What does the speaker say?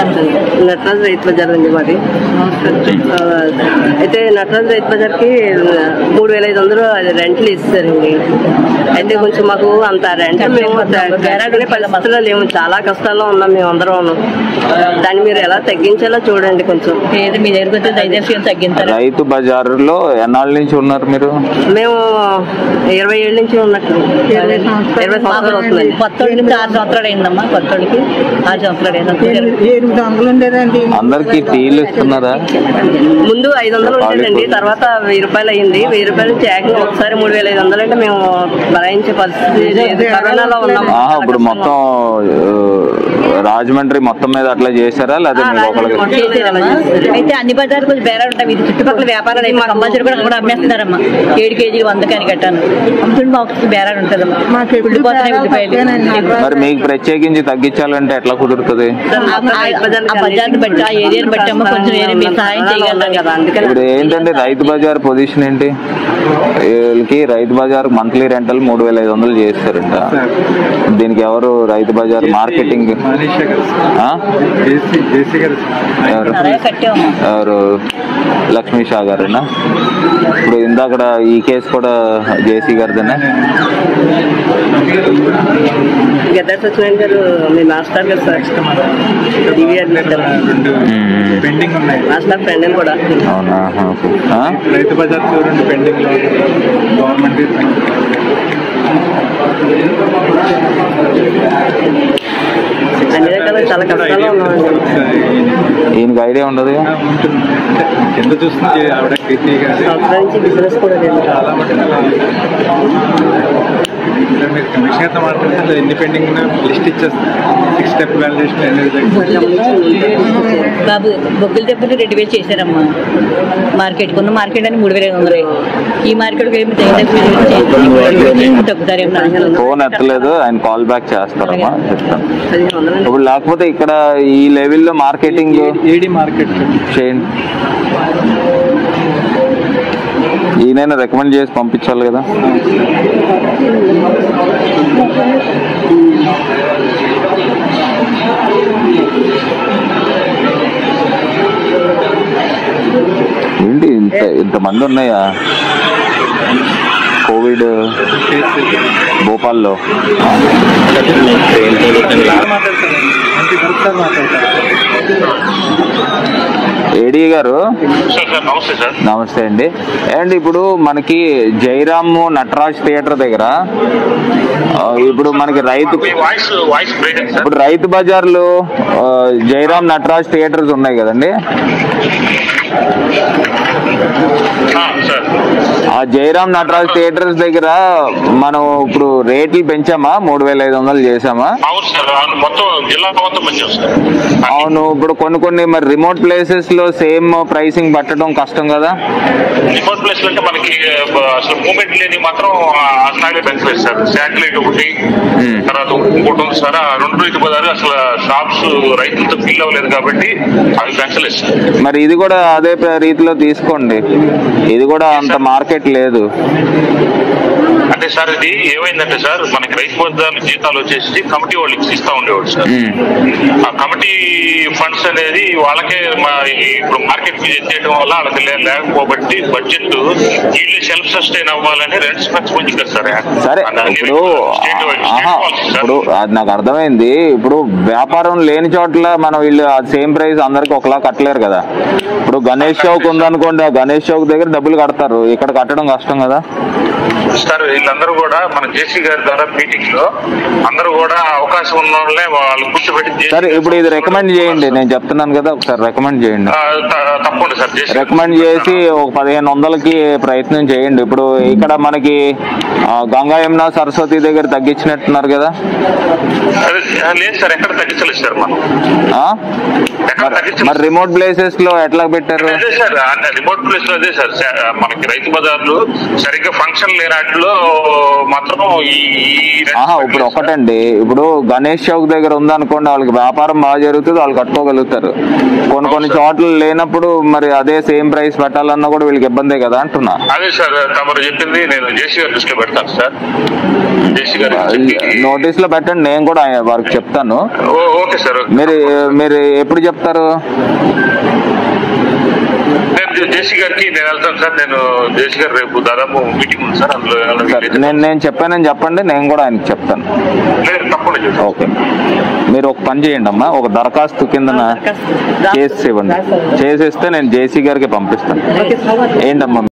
నటరాజ్ రైతు బజార్ అండి మాది. అయితే నటరాజ్ రైతు బజార్కి 3500 రెంట్లు ఇస్తారండి. అయితే కొంచెం మాకు అంత రెంట్ మేము బేరాడుకునే పరిస్థితుల్లో లేము, చాలా కష్టాల్లో ఉన్నాం మేము అందరం. దాన్ని మీరు ఎలా తగ్గించేలా చూడండి కొంచెం. మీ దగ్గరకు వచ్చి దయచేసి తగ్గించారు. రైతు బజార్లో ఎన్నాళ్ళ నుంచి ఉన్నారు మీరు? మేము 20 ఏళ్ళ నుంచి ఉన్నట్టు 20 సంవత్సరాలు అవుతుంది. కొత్తోడికి 6 సంవత్సరాలు అయిందమ్మా. కొత్తోడికి 6 సంవత్సరాలు అయింది. అందరికి టీలు ఇస్తున్నారా? ముందు 500 ఉండేదండి, తర్వాత 1000 రూపాయలు అయింది. 1000 రూపాయల నుంచి ఏకంగా ఒకసారి 3500 అంటే మేము భరాయించే పరిస్థితి కరోనాలో ఉన్నాము. ఇప్పుడు మొత్తం రాజమండ్రి మొత్తం మీద అట్లా చేశారా లేదా? అయితే అన్ని బజార్లు కొంచెం బేరా ఉంటాయి. ఇది చుట్టుపక్కల వ్యాపారాలు అయితే కంపల్సరీ కూడా అమ్మేస్తున్నారమ్మా. 7 కేజీలు 100 కాని కట్టాను అమ్ముతుంటే మాకు బేరాలు ఉంటుందమ్మా. మరి మీకు ప్రత్యేకించి తగ్గించాలంటే ఎట్లా కుదురుతుంది? ఆ బజార్ని బట్టి ఆ ఏరియాని బట్టి అమ్మ కొంచెం మీరు సహాయం చేయగలరు కదా. అందుకని ఇప్పుడు ఏంటంటే రైతు బజార్ పొజిషన్ ఏంటి? వీళ్ళకి రైతు బజార్ మంత్లీ రెంటల్ 3500 చేస్తారంట. దీనికి ఎవరు రైతు బజార్ మార్కెటింగ్ ఎవరు? లక్ష్మీ షా గారేనా? ఇప్పుడు ఇందాక ఈ కేసు కూడా జేసీ గారిదేనా? గద్దర్ సత్యనారాయణ గారు మీ మాస్టర్ గారు సార్ మాస్టర్ ఫ్రెండ్ అని కూడా. అవునా? రైతు బజార్ చూడండి పెండింగ్ లో గవర్నమెంట్ అన్ని రకాల చాలా కష్టాలు ఉన్నామండి. ఈయనకి ఐడియా ఉండదు. ఎంత చూస్తుంది ఆవిడ సంవత్సరం నుంచి బిజినెస్ కూడా లేదు. చాలా మీరు కమిషనర్తో మాట్లాడితే ఇండిపెండెంట్ లిస్ట్ ఇచ్చేస్తారు. 6 స్టెప్ వాల్యుయేషన్ అనేది. బాబు బొగ్గుల దెబ్బలు 2000 చేశారమ్మా. మార్కెట్ కొన్న మార్కెట్ అని 3500. ఈ మార్కెట్ తగ్గుతారేమో. ఫోన్ ఎత్తలేదు, ఆయన కాల్ బ్యాక్ చేస్తారమ్మా చెప్తాను. ఇప్పుడు లేకపోతే ఇక్కడ ఈ లెవెల్లో మార్కెటింగ్ ఏడి మార్కెట్ చేయండి. ఈయనైనా రికమెండ్ చేసి పంపించాలి కదా. ఏంటి ఇంతమంది ఉన్నాయా కోవిడ్ భోపాల్లో? ఏడీ గారు నమస్తే అండి. అండ్ ఇప్పుడు మనకి జయరామ్ నటరాజ్ థియేటర్ దగ్గర ఇప్పుడు మనకి ఇప్పుడు రైతు బజార్లో జయరామ్ నటరాజ్ థియేటర్స్ ఉన్నాయి కదండి. ఆ జయరామ్ నటరాజ్ థియేటర్స్ దగ్గర మనం ఇప్పుడు రేట్లు పెంచామా? 3500 చేసామా? అవును. ఇప్పుడు కొన్ని మరి రిమోట్ ప్లేసెస్ లో సేమ్ ప్రైసింగ్ పట్టడం కష్టం కదా. రిమోట్ ప్లేస్ అంటే మనకి అసలు మూమెంట్ లేని మాత్రం పెంచలేదు సార్. శాటిలైట్ ఒకటి, తర్వాత ఇంకోటి ఉంది సార్. ఆ 2 రైతు బజారు అసలు షాప్స్ రైతులతో ఫిల్ అవ్వలేదు కాబట్టి అవి పెంచలేదు సార్. మరి ఇది కూడా అదే రీతిలో తీసుకోండి. ఇది కూడా అంత మార్కెట్ లేదు అంటే సార్. ఇది ఏమైందంటే సార్, మనకి రైతు బజార్లు జీతాలు వచ్చేసి కమిటీ వాళ్ళకి ఇస్తా ఉండేవాడు సార్. ఆ కమిటీ ఫండ్స్ అనేది వాళ్ళకే ఇప్పుడు మార్కెట్ చేయడం వల్ల వాళ్ళకి లేకపోబట్టి బడ్జెట్ వీళ్ళు సెల్ఫ్ సస్టైన్ అవ్వాలని రెంట్స్ పెంచుకుంటుంది కదా సార్. సరే ఇప్పుడు అది నాకు అర్థమైంది. ఇప్పుడు వ్యాపారం లేని చోట్ల మనం వీళ్ళు సేమ్ ప్రైస్ అందరికి ఒకలా కట్టలేరు కదా. ఇప్పుడు గణేష్ చౌక్ ఉందనుకోండి, ఆ గణేష్ చౌక్ దగ్గర డబ్బులు కడతారు, ఇక్కడ కట్టడం కష్టం కదా సార్. వీళ్ళందరూ కూడా మన జేసీ గారి ద్వారా మీటింగ్ లో అందరూ కూడా అవకాశం ఉన్న వాళ్ళే వాళ్ళు కూర్చోబెట్టి. సరే ఇప్పుడు ఇది రికమెండ్ చేయండి. నేను చెప్తున్నాను కదా, ఒకసారి రికమెండ్ చేయండి. తప్పకుండా సార్. రికమెండ్ చేసి ఒక 1500కి ప్రయత్నం చేయండి. ఇప్పుడు ఇక్కడ మనకి గంగా యమున సరస్వతి దగ్గర తగ్గించినట్టున్నారు కదా. లేదు సార్, ఎక్కడ తగ్గించలేదు సార్. మనం మరి రిమోట్ ప్లేసెస్ లో ఎట్లా పెట్టారు? అదే సార్, రిమోట్ ప్లేస్ లో అదే సార్, మనకి రైతు బజార్లు సరిగ్గా ఫంక్షన్ లేనాటిలో మాత్రం ఇప్పుడు ఒకటండి, ఇప్పుడు గణేష్ చౌక్ దగ్గర ఉందనుకోండి, వాళ్ళకి వ్యాపారం బాగా జరుగుతుంది, వాళ్ళు కట్టుకోగలుగుతారు. కొన్ని చోట్ల లేనప్పుడు మరి అదే సేమ్ ప్రైస్ పెట్టాలన్నా కూడా వీళ్ళకి ఇబ్బందే కదా అంటున్నా. అదే సార్, తమరు చెప్పింది నేను జేసీ గారి దృష్టిలో పెడతాను సార్. జేసీ గారు నోటీస్ లో పెట్టండి, నేను కూడా వారికి చెప్తాను. Okay sir. మీరు ఎప్పుడు చెప్తారు? నేను జేసీ గారికి నేను వెళ్తాను సార్. నేను జేసీ గారు రేపు దాదాపు మీటింగ్ ఉంది సార్, అందులో నేను చెప్పానని చెప్పండి, నేను కూడా ఆయనకి చెప్తాను. తప్పకుండా. ఓకే, మీరు ఒక పని చేయండి అమ్మా, ఒక దరఖాస్తు కింద చేసి ఇవ్వండి, చేసేస్తే నేను జేసీ గారికి పంపిస్తాను. ఏంటమ్మా